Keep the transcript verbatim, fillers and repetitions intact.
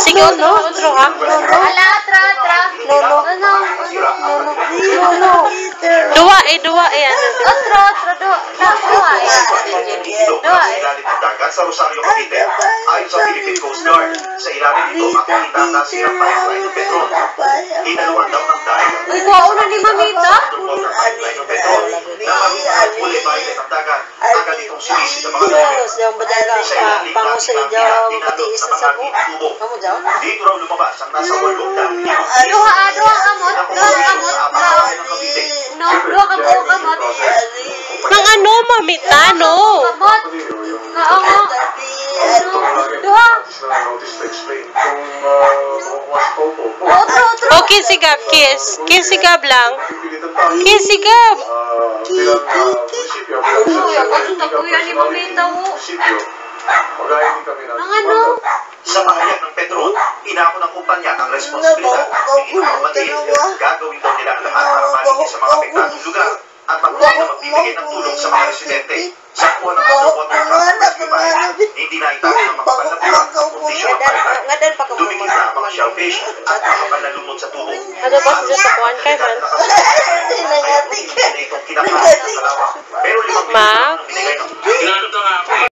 Sige, otro, otro, ha? Ala, atra, atra. No, no. Ano? No, no. No, no. Dua, eh, dua, eh, ano? Otro, otro, do. Na, dua, eh. Dua, eh. Ilalim ng dagat sa Rosario, Cavite. Ayon sa Philippine Coast Guard, sa ilalim nito makikita ang nasirang pipeline ng petrol. Inaluan daw ng dahil Uy, kuha na ni Mamita. underwater pipeline ng petrol na marunong huli violet ang dagat. Agad itong sumisid sa mga lamig. Terus yang badala pango sa inyo matiis sa sabo. Kamu daw? Dito raw lumabas ang nasa walong daan milyon. Duha, ah, duha kamot. Duha kamot. No, duha kamot, kamot. Mang ano, mamita, no? Kamot. Oo nga. Duha. Otro, otro. Okay, sigab, kiss. Kiss, sigab lang. Kiss, sigab. Uy, ako sa kuya ni Mamita, wo. Nang ano? Sa pahayag ng Petron, inako ng kumpanya ang responsibilidad. Ipinapamatiin, gagawin daw nila ang lahat para maligid sa mga apektadong lugar at patuloy na magbibigay ng tulong sa mga residente. Sa kuha ng underwater truck rescue bike, hindi na itago ng makapal na buwan ang kondisyon ng pipeline. Ngadan pa ka Dumikit na ang mga shellfish at makapal na lumot sa tubo. Ano ba siya sa kuwan kay man? Kaya itong kinakain ng kalawang. Pero limang Ma? minuto ang binigay ng